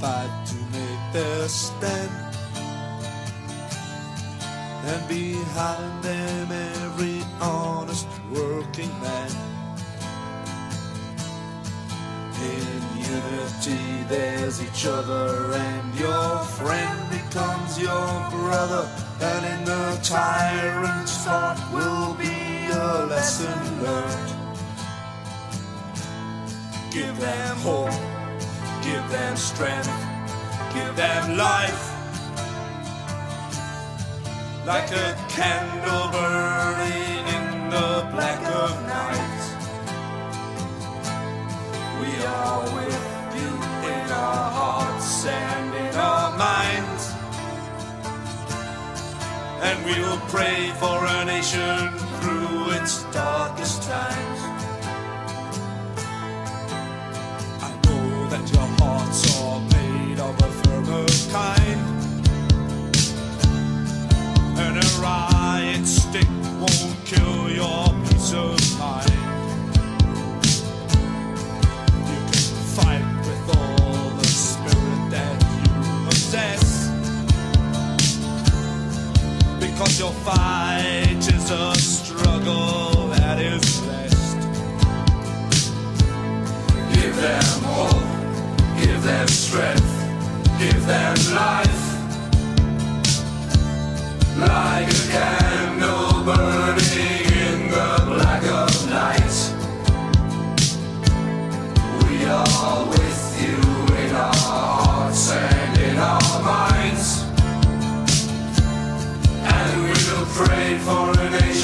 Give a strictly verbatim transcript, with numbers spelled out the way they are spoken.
fight to make their stand, and behind them every honest working man. In unity there's each other, and your friend becomes your brother, and in the tyrant's heart will be a lesson learned. Give them hope, give them strength, give them life, like a candle burning in the black of night. We are with you in our hearts and in our minds, and we will pray for a nation through its darkest times. I know that your hearts are made of a firmer kind, and a riot stick won't kill your peace of mind. You can fight with all the spirit that you possess, because your fight is a struggle that is blessed. Give them hope, give them strength, give them life, like a candle burning in the black of night. We are with you in our hearts and in our minds, and we will pray for a nation